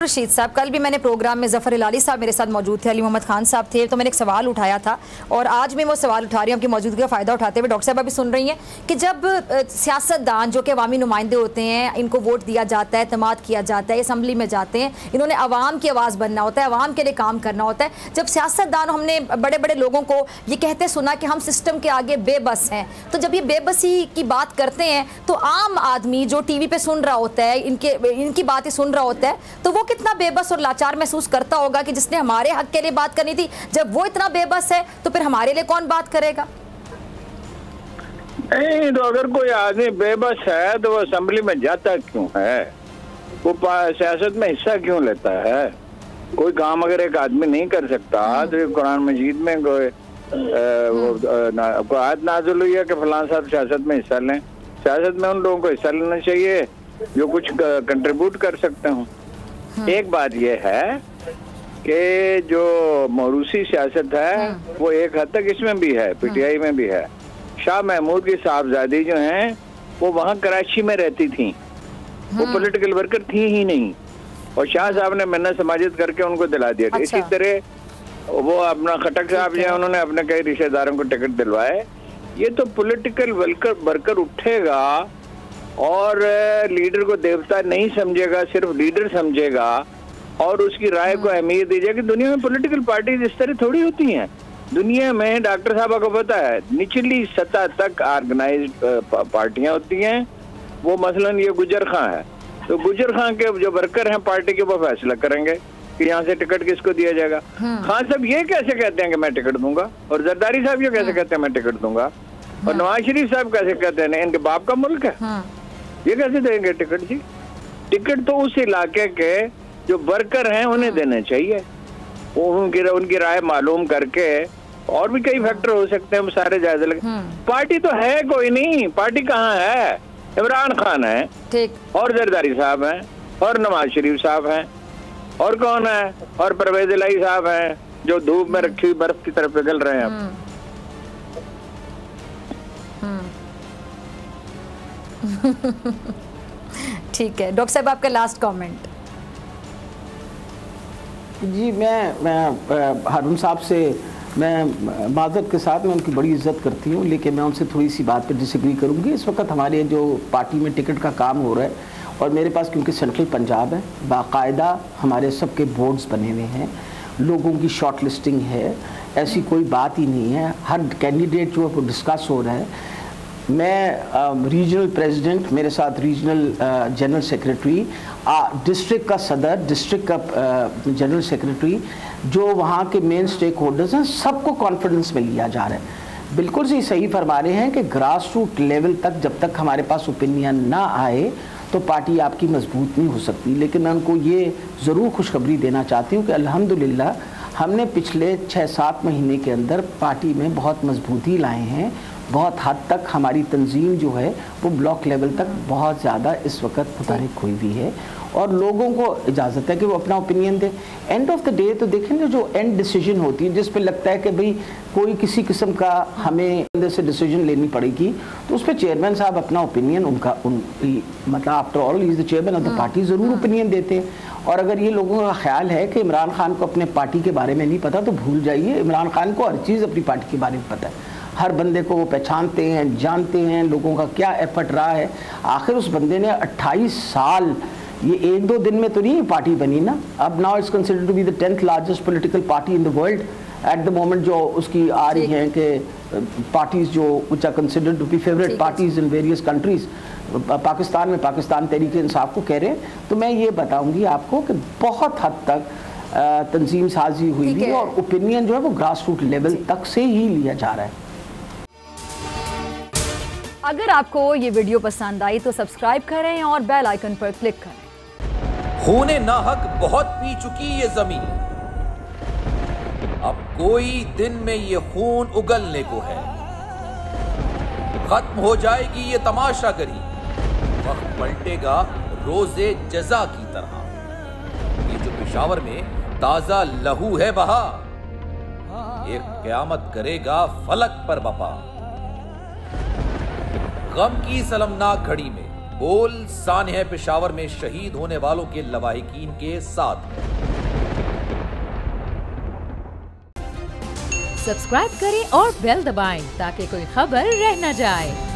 रशीद साहब, कल भी मैंने प्रोग्राम में ज़फ़र हिलाली साहब मेरे साथ मौजूद थे, अली मोहम्मद खान साहब थे, तो मैंने एक सवाल उठाया था और आज मैं वो सवाल उठा रही हूँ आपकी मौजूदगी का फ़ायदा उठाते हुए। डॉक्टर साहब अभी सुन रही हैं कि जब सियासतदान जो कि अवामी नुमाइंदे होते हैं, इनको वोट दिया जाता है, एतमाद किया जाता है, असम्बली में जाते हैं, इन्होंने अवाम की आवाज़ बनना होता है, अवाम के लिए काम करना होता है। जब सियासतदान, हमने बड़े बड़े लोगों को ये कहते सुना कि हम सिस्टम के आगे बेबस हैं, तो जब ये बेबसी की बात करते हैं तो आम आदमी जो टीवी पे सुन रहा होता है, इनकी बातें सुन रहा होता है, तो वो कितना बेबस और लाचार महसूस करता होगा कि जिसने हमारे हक के लिए बात करनी थी, जब वो इतना बेबस है तो फिर हमारे लिए कौन बात करेगा? नहीं, तो अगर कोई आदमी बेबस है तो वो असेंबली में जाता क्यों है? वो सियासत में हिस्सा क्यों लेता है? कोई काम अगर एक आदमी नहीं कर सकता तो कुरान मजीद में कोई आयत नाज़िल हुई है कि फलां साहब सियासत में हिस्सा लें। सियासत में उन लोगों को हिस्सा लेना चाहिए जो कुछ कंट्रीब्यूट कर सकते हो। एक बात यह है कि जो मौरूसी सियासत है वो एक हद तक इसमें भी है, पीटीआई में भी है। शाह महमूद की साहबजादी जो हैं वो वहाँ कराची में रहती थी, वो पॉलिटिकल वर्कर थी ही नहीं, और शाह साहब ने मिन्नत समाजित करके उनको दिला दिया। अच्छा। इसी तरह वो अपना खटक साहब जो है उन्होंने अपने कई रिश्तेदारों को टिकट दिलवाए। ये तो पॉलिटिकल वर्कर उठेगा और लीडर को देवता नहीं समझेगा, सिर्फ लीडर समझेगा और उसकी राय को अहमियत दी जाएगी। दुनिया में पॉलिटिकल पार्टीज इस तरह थोड़ी होती हैं। दुनिया में डॉक्टर साहब को पता है निचली सतह तक ऑर्गेनाइज्ड पार्टियां होती हैं। वो मसलन ये गुजर खां है, तो गुजर खां के जो वर्कर हैं पार्टी के वो फैसला करेंगे कि यहाँ से टिकट किसको दिया जाएगा। खान साहब ये कैसे कहते हैं कि मैं टिकट दूंगा, और जरदारी साहब ये कैसे कहते हैं मैं टिकट दूंगा, और नवाज शरीफ साहब कैसे कहते हैं इनके बाप का मुल्क है, ये कैसे देंगे टिकट? जी, टिकट तो उस इलाके के जो वर्कर हैं उन्हें देने चाहिए, वो उनकी राय मालूम करके। और भी कई फैक्टर हो सकते हैं, हम सारे जायजे लगे। पार्टी तो है कोई नहीं, पार्टी कहाँ है? इमरान खान है, ठीक, और जरदारी साहब हैं, और नवाज शरीफ साहब हैं, और कौन है? और परवेज इलाही साहब हैं जो धूप में रखी हुई बर्फ की तरफ पिघल रहे हैं। ठीक है डॉक्टर साहब, आपका लास्ट कमेंट। जी, मैं हारून साहब से मैं माजरत के साथ मैं उनकी बड़ी इज्जत करती हूँ, लेकिन मैं उनसे थोड़ी सी बात पे डिसएग्री करूँगी। इस वक्त हमारे जो पार्टी में टिकट का काम हो रहा है, और मेरे पास क्योंकि सेंट्रल पंजाब है, बाकायदा हमारे सबके बोर्ड्स बने हुए हैं, लोगों की शॉर्ट लिस्टिंग है, ऐसी कोई बात ही नहीं है। हर कैंडिडेट जो है वो डिस्कस हो रहा है। मैं रीजनल प्रेसिडेंट, मेरे साथ रीजनल जनरल सेक्रेटरी, डिस्ट्रिक्ट का सदर, डिस्ट्रिक्ट का जनरल सेक्रेटरी, जो वहाँ के मेन स्टेक होल्डर्स हैं, सबको कॉन्फिडेंस में लिया जा रहा है। बिल्कुल सही फरमा रहे हैं कि ग्रास रूट लेवल तक जब तक हमारे पास ओपिनियन ना आए तो पार्टी आपकी मजबूत नहीं हो सकती। लेकिन मैं उनको ये ज़रूर खुशखबरी देना चाहती हूँ कि अल्हम्दुलिल्लाह हमने पिछले 6-7 महीने के अंदर पार्टी में बहुत मजबूती लाए हैं। बहुत हद तक हमारी तंजीम जो है वो ब्लॉक लेवल तक बहुत ज़्यादा इस वक्त मुतहरिक हुई हुई है, और लोगों को इजाज़त है कि वो अपना ओपिनियन दें। एंड ऑफ द डे तो देखेंगे जो एंड डिसीजन होती है, जिस पे लगता है कि भाई कोई किसी किस्म का हमें अंदर से डिसीजन लेनी पड़ेगी, तो उस पर चेयरमैन साहब अपना ओपिनियन मतलब after all is the chairman of the party, ज़रूर ओपिनियन देते हैं। और अगर ये लोगों का ख्याल है कि इमरान खान को अपने पार्टी के बारे में नहीं पता, तो भूल जाइए, इमरान खान को हर चीज़ अपनी पार्टी के बारे में पता है। हर बंदे को वो पहचानते हैं, जानते हैं, लोगों का क्या एफर्ट रहा है। आखिर उस बंदे ने 28 साल, ये 1-2 दिन में तो नहीं पार्टी बनी ना। अब now it's considered to be the 10th largest political party in the world at the moment. जो उसकी आ रही हैं कि पार्टीज जो which are considered to be favourite parties in various countries, Pakistan में पाकिस्तान तहरीक इंसाफ को कह रहे हैं। तो मैं ये बताऊंगी आपको कि बहुत हद तक तंजीम साजी हुई है और ओपिनियन जो है वो ग्रास रूट लेवल तक से ही लिया जा रहा है। अगर आपको ये वीडियो पसंद आई तो सब्सक्राइब करें और बेल आइकन पर क्लिक करें। खूने नाहक बहुत पी चुकी ये जमीन, अब कोई दिन में ये खून उगलने को है। खत्म हो जाएगी ये तमाशागरी, वक्त पलटेगा रोजे जजा की तरह। ये जो पेशावर में ताजा लहू है बहा, एक क़यामत करेगा फलक पर बपा। गम की सलमनाक घड़ी में बोल सान्ह पेशावर में शहीद होने वालों के लवाहिकीन के साथ। सब्सक्राइब करें और बेल दबाएं ताकि कोई खबर रह न जाए।